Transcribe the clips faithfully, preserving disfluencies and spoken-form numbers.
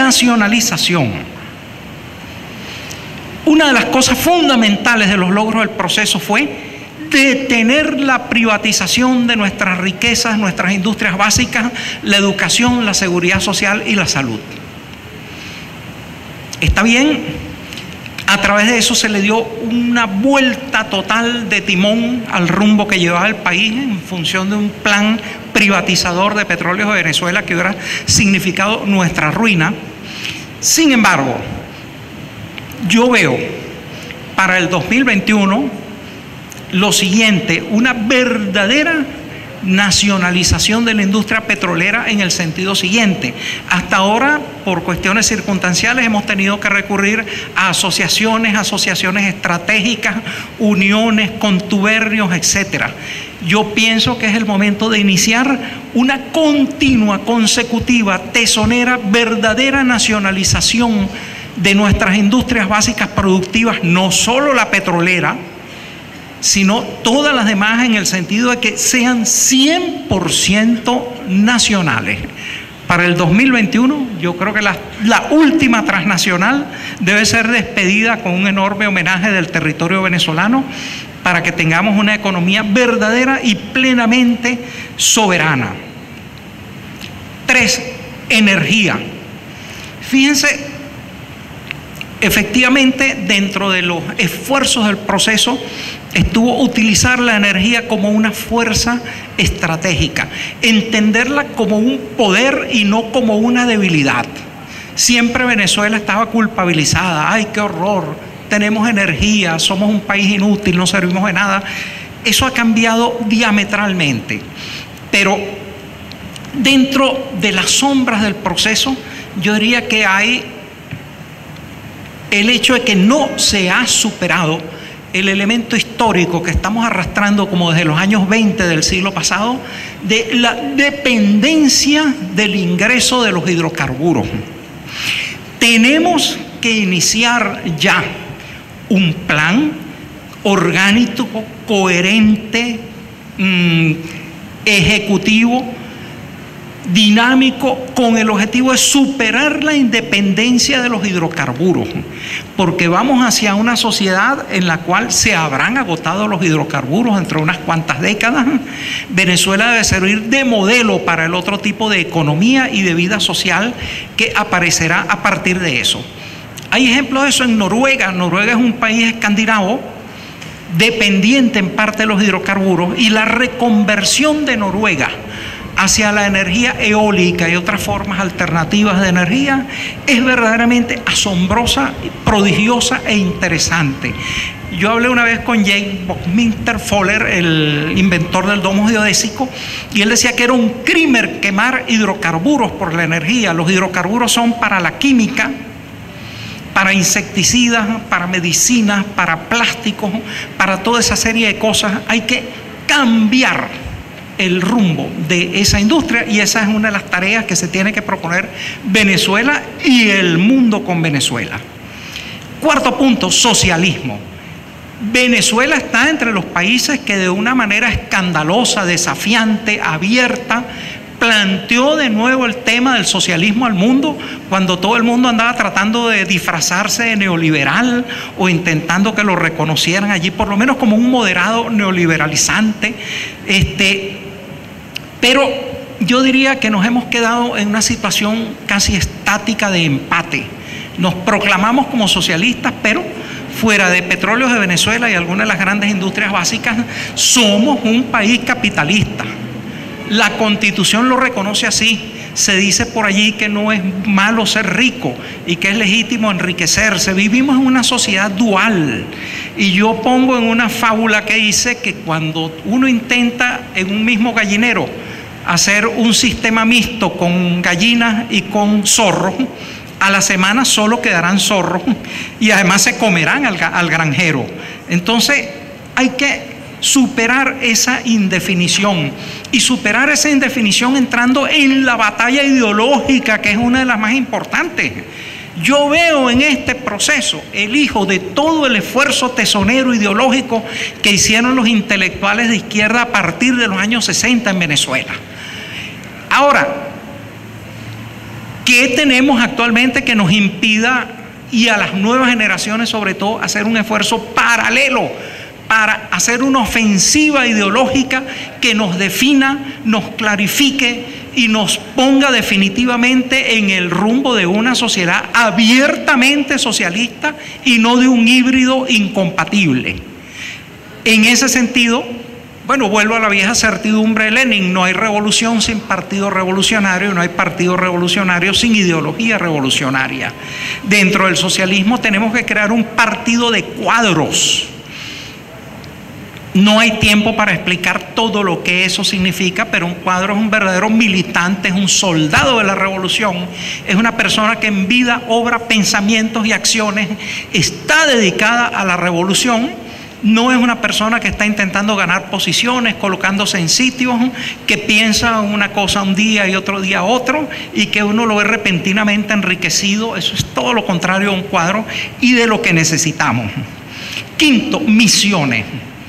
nacionalización. Una de las cosas fundamentales de los logros del proceso fue detener la privatización de nuestras riquezas, nuestras industrias básicas, la educación, la seguridad social y la salud. Está bien, a través de eso se le dio una vuelta total de timón al rumbo que llevaba el país en función de un plan privatizador de Petróleos de Venezuela que hubiera significado nuestra ruina. Sin embargo, yo veo para el dos mil veintiuno lo siguiente: una verdadera nacionalización de la industria petrolera en el sentido siguiente. Hasta ahora, por cuestiones circunstanciales, hemos tenido que recurrir a asociaciones, asociaciones estratégicas, uniones, contubernios, etcétera. Yo pienso que es el momento de iniciar una continua, consecutiva, tesonera, verdadera nacionalización de nuestras industrias básicas productivas, no solo la petrolera, sino todas las demás, en el sentido de que sean cien por ciento nacionales. Para el dos mil veintiuno, yo creo que la, la última transnacional debe ser despedida con un enorme homenaje del territorio venezolano para que tengamos una economía verdadera y plenamente soberana. Tres, energía. Fíjense, efectivamente, dentro de los esfuerzos del proceso estuvo utilizar la energía como una fuerza estratégica, entenderla como un poder y no como una debilidad. Siempre Venezuela estaba culpabilizada: ¡ay, qué horror! Tenemos energía, somos un país inútil, no servimos de nada. Eso ha cambiado diametralmente. Pero dentro de las sombras del proceso, yo diría que hay el hecho de que no se ha superado el elemento histórico que estamos arrastrando como desde los años veinte del siglo pasado, de la dependencia del ingreso de los hidrocarburos. Tenemos que iniciar ya un plan orgánico, coherente, mmm, ejecutivo, dinámico, con el objetivo de superar la independencia de los hidrocarburos, porque vamos hacia una sociedad en la cual se habrán agotado los hidrocarburos dentro de unas cuantas décadas. Venezuela debe servir de modelo para el otro tipo de economía y de vida social que aparecerá a partir de eso. Hay ejemplos de eso en Noruega. Noruega es un país escandinavo dependiente en parte de los hidrocarburos, y la reconversión de Noruega hacia la energía eólica y otras formas alternativas de energía es verdaderamente asombrosa, prodigiosa e interesante. Yo hablé una vez con James Buckminster Fuller, el inventor del domo geodésico, y él decía que era un crimen quemar hidrocarburos por la energía. Los hidrocarburos son para la química, para insecticidas, para medicinas, para plásticos, para toda esa serie de cosas. Hay que cambiar el rumbo de esa industria, y esa es una de las tareas que se tiene que proponer Venezuela y el mundo con Venezuela. Cuarto punto, socialismo. Venezuela está entre los países que de una manera escandalosa, desafiante, abierta, planteó de nuevo el tema del socialismo al mundo, cuando todo el mundo andaba tratando de disfrazarse de neoliberal o intentando que lo reconocieran allí por lo menos como un moderado neoliberalizante. Este, pero yo diría que nos hemos quedado en una situación casi estática de empate. Nos proclamamos como socialistas, pero fuera de Petróleos de Venezuela y algunas de las grandes industrias básicas, somos un país capitalista. La Constitución lo reconoce así. Se dice por allí que no es malo ser rico y que es legítimo enriquecerse. Vivimos en una sociedad dual, y yo pongo en una fábula que dice que cuando uno intenta en un mismo gallinero hacer un sistema mixto con gallinas y con zorros, a la semana solo quedarán zorros y además se comerán al, al granjero. Entonces hay que superar esa indefinición, y superar esa indefinición entrando en la batalla ideológica, que es una de las más importantes. Yo veo en este proceso el hijo de todo el esfuerzo tesonero ideológico que hicieron los intelectuales de izquierda a partir de los años sesenta en Venezuela. Ahora, ¿Qué tenemos actualmente que nos impida, y a las nuevas generaciones sobre todo, hacer un esfuerzo paralelo para hacer una ofensiva ideológica que nos defina, nos clarifique y nos ponga definitivamente en el rumbo de una sociedad abiertamente socialista y no de un híbrido incompatible? En ese sentido, bueno, vuelvo a la vieja certidumbre de Lenin: no hay revolución sin partido revolucionario, y no hay partido revolucionario sin ideología revolucionaria. Dentro del socialismo tenemos que crear un partido de cuadros. No hay tiempo para explicar todo lo que eso significa, pero un cuadro es un verdadero militante, es un soldado de la revolución, es una persona que en vida, obra, pensamientos y acciones está dedicada a la revolución. No es una persona que está intentando ganar posiciones, colocándose en sitios, que piensa una cosa un día y otro día otro, y que uno lo ve repentinamente enriquecido. Eso es todo lo contrario a un cuadro y de lo que necesitamos. Quinto, misiones.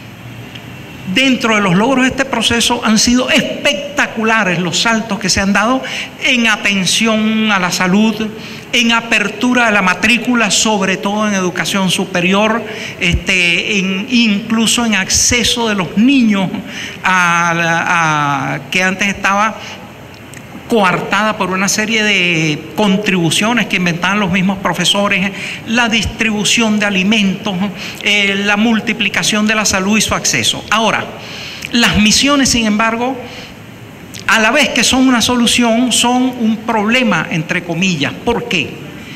Dentro de los logros de este proceso han sido espectaculares los saltos que se han dado en atención a la salud, en apertura de la matrícula, sobre todo en educación superior, este, en, incluso en acceso de los niños a, a, a que antes estaba coartada por una serie de contribuciones que inventaban los mismos profesores, la distribución de alimentos, eh, la multiplicación de la salud y su acceso. Ahora, las misiones, sin embargo, a la vez que son una solución, son un problema, entre comillas. ¿Por qué?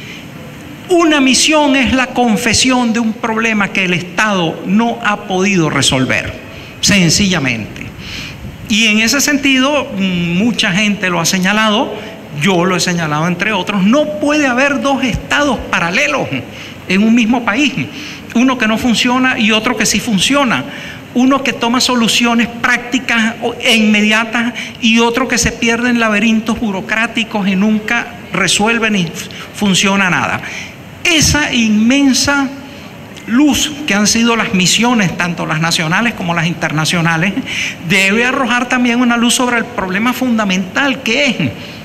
Una misión es la confesión de un problema que el Estado no ha podido resolver, sencillamente. Y en ese sentido, mucha gente lo ha señalado, yo lo he señalado entre otros: no puede haber dos estados paralelos en un mismo país, uno que no funciona y otro que sí funciona, uno que toma soluciones prácticas e inmediatas y otro que se pierde en laberintos burocráticos y nunca resuelve ni funciona nada. Esa inmensa luz que han sido las misiones, tanto las nacionales como las internacionales, debe arrojar también una luz sobre el problema fundamental, que es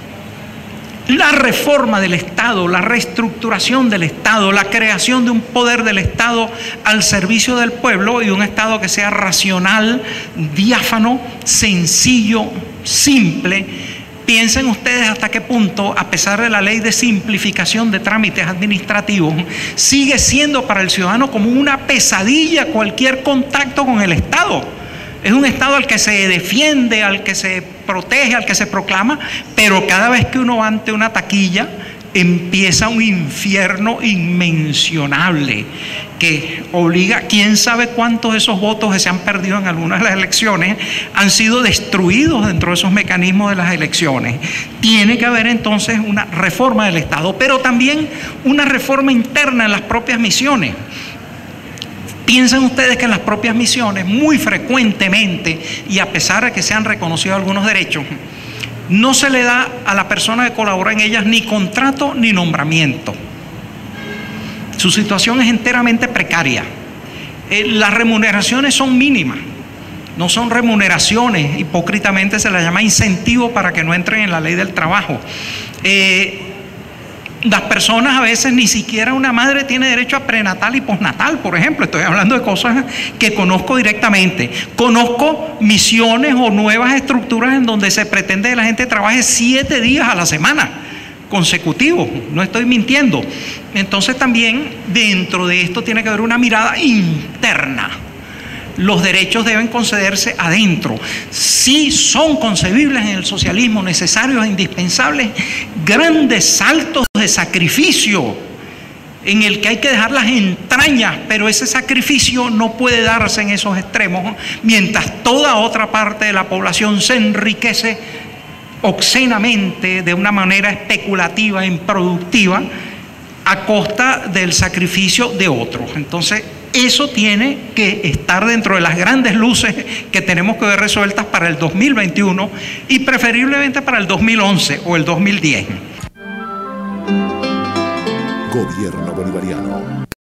la reforma del Estado, la reestructuración del Estado, la creación de un poder del Estado al servicio del pueblo, y un Estado que sea racional, diáfano, sencillo, simple. Piensen ustedes hasta qué punto, a pesar de la ley de simplificación de trámites administrativos, sigue siendo para el ciudadano como una pesadilla cualquier contacto con el Estado. Es un Estado al que se defiende, al que se protege, al que se proclama, pero cada vez que uno va ante una taquilla, empieza un infierno inmencionable que obliga, quién sabe cuántos de esos votos que se han perdido en algunas de las elecciones han sido destruidos dentro de esos mecanismos de las elecciones. Tiene que haber entonces una reforma del Estado, pero también una reforma interna en las propias misiones. Piensen ustedes que en las propias misiones, muy frecuentemente, y a pesar de que se han reconocido algunos derechos, no se le da a la persona que colabora en ellas ni contrato ni nombramiento. Su situación es enteramente precaria. Eh, las remuneraciones son mínimas, no son remuneraciones, hipócritamente se las llama incentivo para que no entren en la ley del trabajo. Eh, Las personas a veces, ni siquiera una madre tiene derecho a prenatal y postnatal, por ejemplo. Estoy hablando de cosas que conozco directamente. Conozco misiones o nuevas estructuras en donde se pretende que la gente trabaje siete días a la semana consecutivos. No estoy mintiendo. Entonces también dentro de esto tiene que haber una mirada interna. Los derechos deben concederse adentro. Sí son concebibles en el socialismo, necesarios e indispensables, grandes saltos de sacrificio en el que hay que dejar las entrañas, pero ese sacrificio no puede darse en esos extremos, mientras toda otra parte de la población se enriquece obscenamente, de una manera especulativa e improductiva, a costa del sacrificio de otros. Entonces, eso tiene que estar dentro de las grandes luces que tenemos que ver resueltas para el dos mil veintiuno y preferiblemente para el dos mil once o el dos mil diez. Gobierno Bolivariano.